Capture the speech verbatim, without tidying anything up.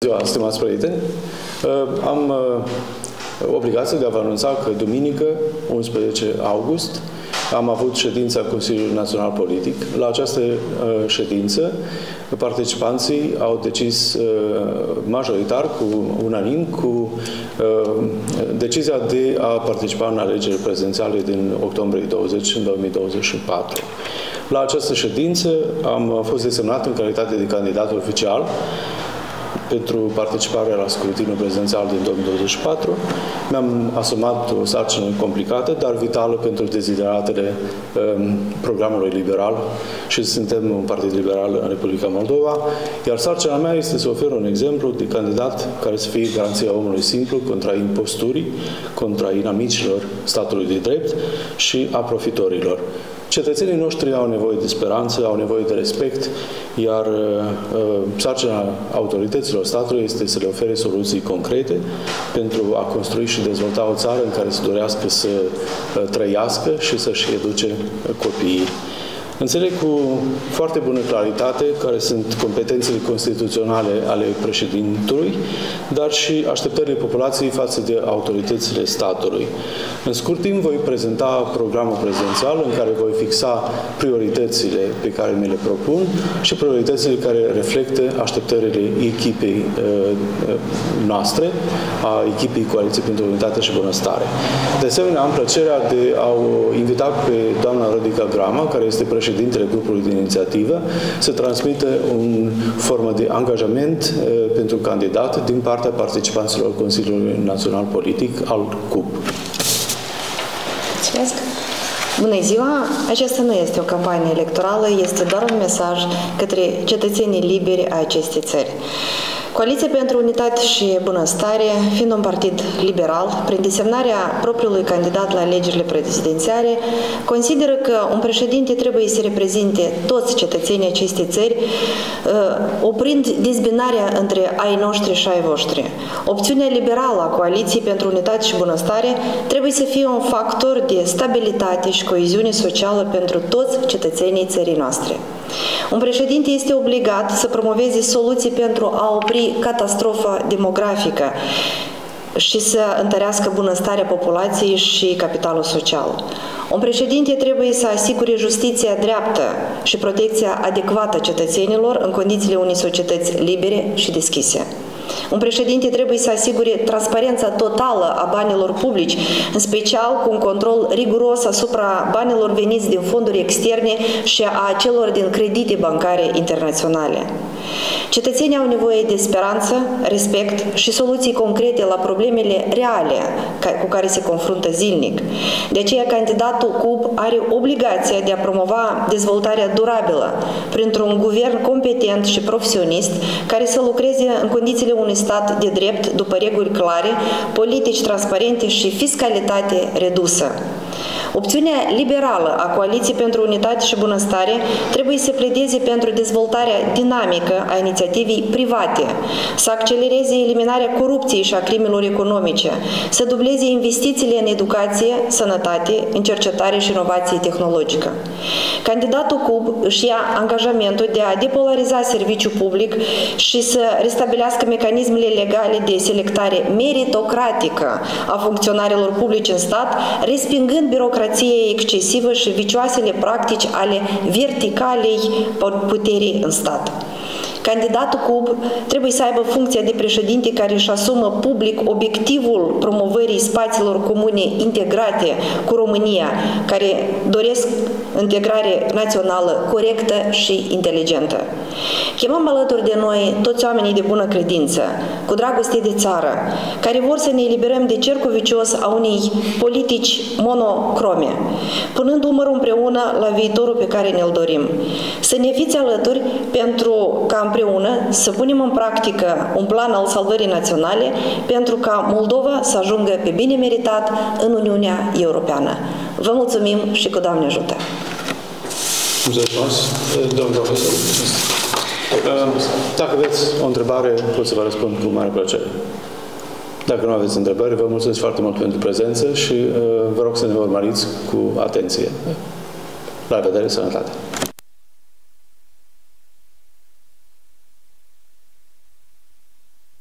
Ziua, stimați prieteni! Am obligația de a vă anunța că duminică, unsprezece august, am avut ședința Consiliului Național Politic. La această ședință, participanții au decis majoritar, cu unanim, cu decizia de a participa în alegerile prezidențiale din octombrie douăzeci în două mii douăzeci și patru. La această ședință am fost desemnat în calitate de candidat oficial pentru participarea la scrutinul prezidențial din două mii douăzeci și patru. Mi-am asumat o sarcină complicată, dar vitală pentru dezideratele um, programului liberal și suntem un partid liberal în Republica Moldova, iar sarcina mea este să ofer un exemplu de candidat care să fie garanția omului simplu contra imposturii, contra inamicilor statului de drept și a profitorilor. Cetățenii noștri au nevoie de speranță, au nevoie de respect, iar uh, sarcina autorităților statului este să le ofere soluții concrete pentru a construi și dezvolta o țară în care să dorească să uh, trăiască și să-și educe copiii. Înțeleg cu foarte bună claritate care sunt competențele constituționale ale președintelui, dar și așteptările populației față de autoritățile statului. În scurt timp voi prezenta programul prezidențial în care voi fixa prioritățile pe care mi le propun și prioritățile care reflectă așteptările echipei noastre, a echipei Coaliției pentru Unitate și Bunăstare. De asemenea, am plăcerea de a o invita pe doamna Rodica Grama, care este președintele președintele grupului de inițiativă, să transmită o formă de angajament uh, pentru candidat din partea participanților Consiliului Național Politic al C U P. Mulțumesc! Bună ziua! Aceasta nu este o campanie electorală, este doar un mesaj către cetățenii liberi ai acestei țări. Coaliția pentru Unitate și Bunăstare, fiind un partid liberal, prin desemnarea propriului candidat la alegerile prezidențiale, consideră că un președinte trebuie să reprezinte toți cetățenii acestei țări, oprind dezbinarea între ai noștri și ai voștri. Opțiunea liberală a Coaliției pentru Unitate și Bunăstare trebuie să fie un factor de stabilitate și coeziune socială pentru toți cetățenii țării noastre. Un președinte este obligat să promoveze soluții pentru a opri catastrofa demografică și să întărească bunăstarea populației și capitalul social. Un președinte trebuie să asigure justiția dreaptă și protecția adecvată cetățenilor în condițiile unei societăți libere și deschise. Un președinte trebuie să asigure transparența totală a banilor publici, în special cu un control riguros asupra banilor veniți din fonduri externe și a celor din credite bancare internaționale. Cetățenii au nevoie de speranță, respect și soluții concrete la problemele reale cu care se confruntă zilnic. De aceea, candidatul C U P are obligația de a promova dezvoltarea durabilă printr-un guvern competent și profesionist care să lucreze în condițiile unui stat de drept după reguli clare, politici transparente și fiscalitate redusă. Opțiunea liberală a Coaliției pentru Unitate și Bunăstare trebuie să pledeze pentru dezvoltarea dinamică a inițiativei private, să accelereze eliminarea corupției și a crimelor economice, să dubleze investițiile în educație, sănătate, în cercetare și inovație tehnologică. Candidatul C U P își ia angajamentul de a depolariza serviciul public și să restabilească mecanismele legale de selectare meritocratică a funcționarilor publici în stat, respingând birocrația excesivă și vicioasele practici ale verticalei puterii în stat. Candidatul C U P trebuie să aibă funcția de președinte care își asumă public obiectivul promovării spațiilor comune integrate cu România, care doresc integrare națională corectă și inteligentă. Chemăm alături de noi toți oamenii de bună credință, cu dragoste de țară, care vor să ne eliberăm de cercul vicios a unei politici monocrome, punând umărul împreună la viitorul pe care ne-l dorim. Să ne fiți alături pentru ca împreună să punem în practică un plan al salvării naționale pentru ca Moldova să ajungă pe bine meritat în Uniunea Europeană. Vă mulțumim și cu Doamne ajută! Mulțumesc, domnul profesor. Dacă aveți o întrebare, pot să vă răspund cu mare plăcere. Dacă nu aveți întrebări, vă mulțumesc foarte mult pentru prezență și vă rog să ne urmăriți cu atenție. La revedere, sănătate!